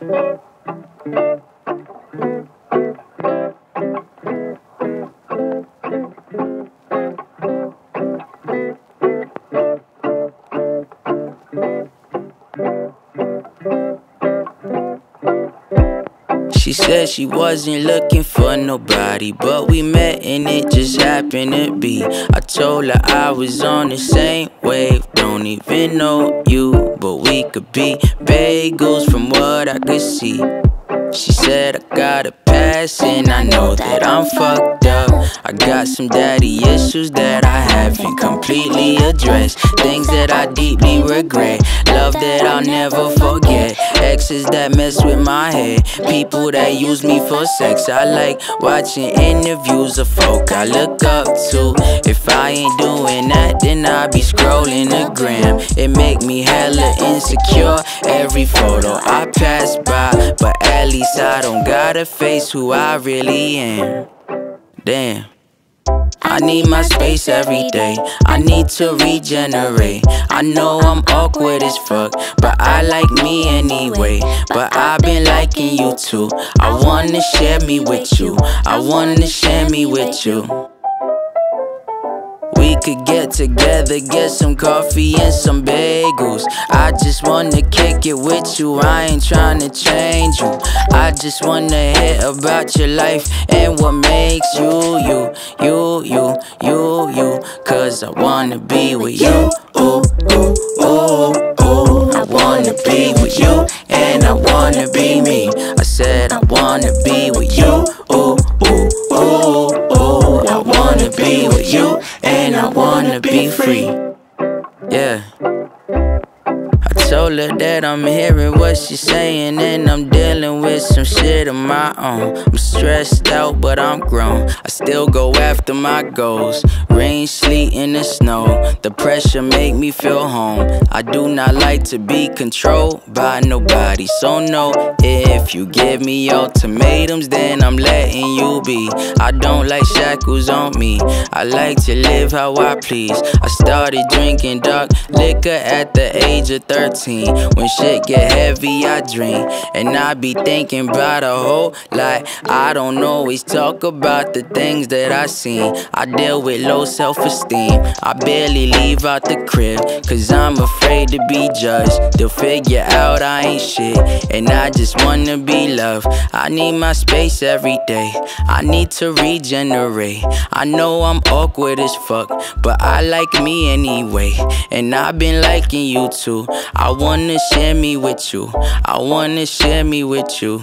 She said she wasn't looking for nobody, but we met and it just happened to be. I told her I was on the same wave, don't even know you, but we could be bagels from what I could see. She said I got a pass and I know that I'm fucked up. I got some daddy issues that I haven't completely addressed. Things that I deeply regret, love that I'll never forget. Exes that mess with my head, people that use me for sex. I like watching interviews of folk I look up to. If I ain't doing that, then I be scrolling the gram. It make me hella insecure, every photo I pass by, but at least I don't gotta face who I really am. Damn, I need my space every day, I need to regenerate. I know I'm awkward as fuck, but I like me anyway. But I've been liking you too, I wanna share me with you, I wanna share me with you. We could get together, get some coffee and some bagels. I just wanna kick it with you, I ain't tryna change you. I just wanna hear about your life and what makes you, you. Cause I wanna be with you, ooh, ooh, ooh, ooh. I wanna be with you and I wanna be me. I said I wanna be with you, ooh, ooh, ooh, ooh. I wanna be with you and I wanna be free, yeah. I told her that I'm hearing what she's saying and I'm dealing with some shit of my own. I'm stressed out but I'm grown, I still go after my goals. Rain, sleet, and the snow, the pressure make me feel home. I do not like to be controlled by nobody, so no, if you give me ultimatums then I'm letting you be. I don't like shackles on me, I like to live how I please. I started drinking dark liquor at the age of 13. When shit get heavy I dream, and I be thinking about a whole lot. I don't always talk about the things that I seen. I deal with low self-esteem, I barely leave out the crib, cause I'm afraid to be judged. They'll figure out I ain't shit, and I just wanna be loved. I need my space every day, I need to regenerate. I know I'm awkward as fuck, but I like me anyway. And I've been liking you too, I wanna share me with you, I wanna share me with you.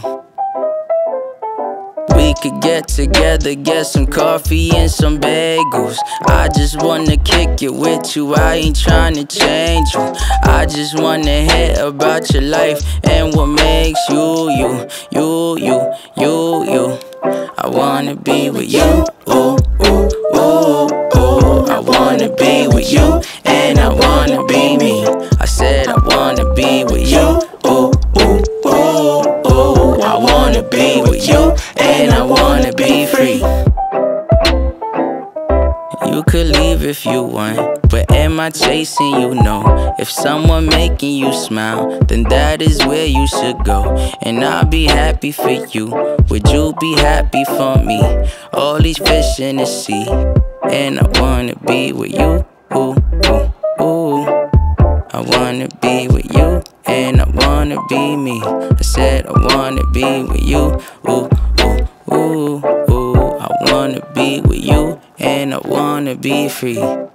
We could get together, get some coffee and some bagels. I just wanna kick it with you, I ain't tryna change you. I just wanna hear about your life and what makes you, you. I wanna be with you, ooh, ooh, ooh, ooh. I wanna be with you and I wanna be me. I said I wanna be with you, ooh, ooh, ooh, ooh. I wanna be with you and I wanna be free. You could leave if you want, but am I chasing you? No. If someone making you smile, then that is where you should go. And I'll be happy for you, would you be happy for me? All these fish in the sea, and I wanna be with you, ooh, ooh, ooh. I wanna be with you, and I wanna be me. I said I wanna be with you, ooh, ooh, ooh, ooh. I wanna be with you, and I wanna be free.